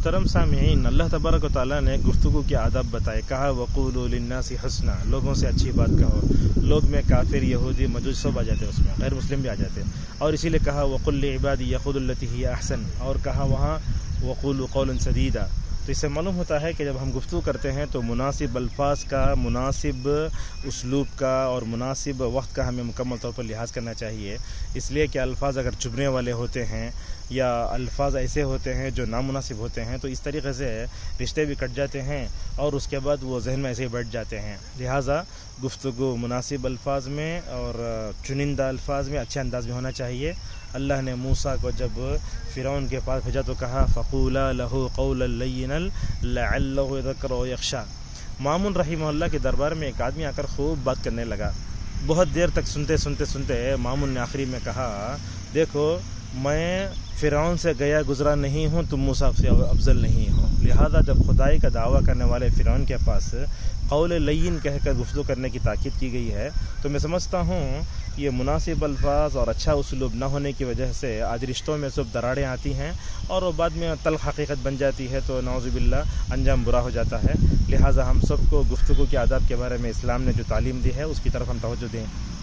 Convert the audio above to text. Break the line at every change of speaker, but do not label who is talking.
محترم سامعین، اللہ تبارک و تعالیٰ نے گفتگو کے آداب بتائے، کہا وقولوا للناس حسنا، لوگوں سے اچھی بات کہو۔ لوگ میں کافر، یہودی، مجوس سب آ جاتے ہیں، اس میں غیر مسلم بھی آ جاتے ہیں، اور اسی لیے کہا وقل لعبادی یقولوا التی ہی احسن، اور کہا وہاں وقولوا قولا سدیدا۔ تو اس سے معلوم ہوتا ہے کہ جب ہم گفتگو کرتے ہیں تو مناسب الفاظ کا، مناسب اسلوب کا اور مناسب وقت کا ہمیں مکمل طور پر لحاظ کرنا چاہیے، اس لیے کہ الفاظ اگر چبھنے والے ہوتے ہیں یا الفاظ ایسے ہوتے ہیں جو نامناسب ہوتے ہیں تو اس طریقے سے رشتے بھی کٹ جاتے ہیں اور اس کے بعد وہ ذہن میں ایسے ہی بیٹھ جاتے ہیں۔ لہٰذا گفتگو مناسب الفاظ میں اور چنندہ الفاظ میں اچھے انداز میں ہونا چاہیے۔ اللہ نے موسیٰ کو جب فرعون کے پاس بھیجا تو کہا فقولا لہ قولا لینا لعلہ یذکر او یخشی۔ مامون رحمہ اللہ کے دربار میں ایک آدمی آ کر خوب بات کرنے لگا، بہت دیر تک سنتے مامون نے آخری میں کہا دیکھو میں فرعون سے گیا گزرا نہیں ہوں، تم موسیٰ سے افضل نہیں ہو، لہذا جب خدائی کا دعویٰ کرنے والے فرعون کے پاس قول لین کہہ کر گفتگو کرنے کی تاکید کی گئی ہے تو میں سمجھتا ہوں یہ مناسب الفاظ اور اچھا اسلوب نہ ہونے کی وجہ سے آج رشتوں میں سب دراڑیں آتی ہیں اور وہ بعد میں تلخ حقیقت بن جاتی ہے تو نعوذ باللہ انجام برا ہو جاتا ہے۔ لہٰذا ہم سب کو گفتگو کے آداب کے بارے میں اسلام نے جو تعلیم دی ہے اس کی طرف ہم توجہ دیں۔